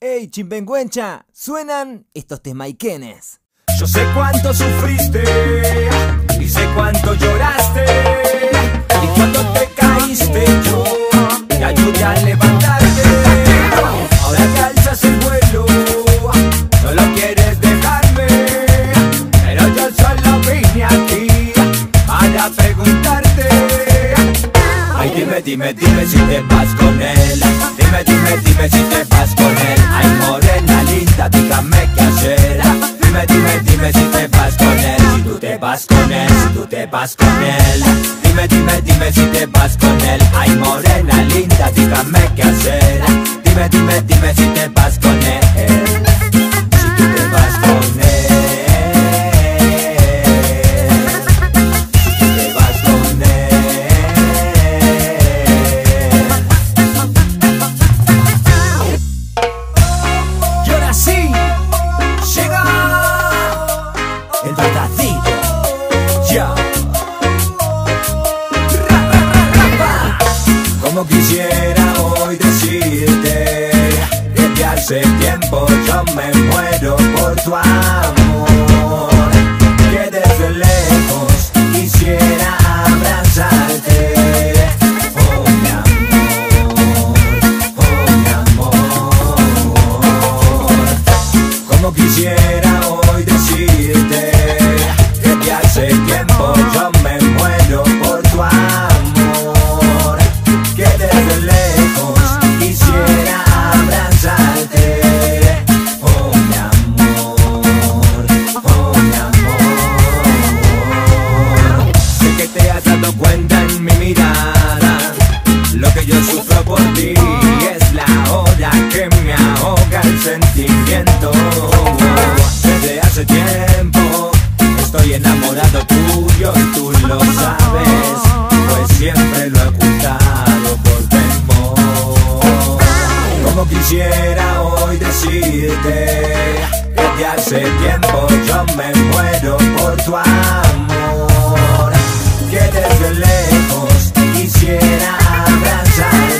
Ey, chimpengüencha, suenan estos temaiquenes. Yo sé cuánto sufriste y sé cuánto lloraste, y cuando te caíste yo te ayudé a levantarte. Ahora que alzas el vuelo, solo quieres dejarme, pero yo solo vine aquí para preguntarte. Ay, dime si te vas con él. Dime si te vas con él. Ay, morena linda, dígame qué hacer. Dime si te vas con él. Si tú te vas con él, si tú te vas con él. Dime si te vas con él. Ay, morena linda, dígame qué hacer. Dime si te vas con él. Si tú te vas con él. Si tú te vas con él. Y ahora sí, llega el verdadero. Ya. Como quisiera hoy decirte que de hace tiempo yo me muero por tu amor, que desde lejos quisiera abrazarte. Oh mi amor, oh mi amor. Como quisiera hoy decirte que de hace tiempo yo me muero por tu amor, que desde lejos quisiera abrazarte. Oh mi amor, oh mi amor. Sé que te has dado cuenta en mi mirada lo que yo sufro por ti, es la hora que me ahoga el sentimiento. Desde hace tiempo estoy enamorado tuyo y tú lo sabes, pues siempre lo he ocultado por temor. Como quisiera hoy decirte que de hace tiempo yo me muero por tu amor, que desde lejos quisiera abrazarte.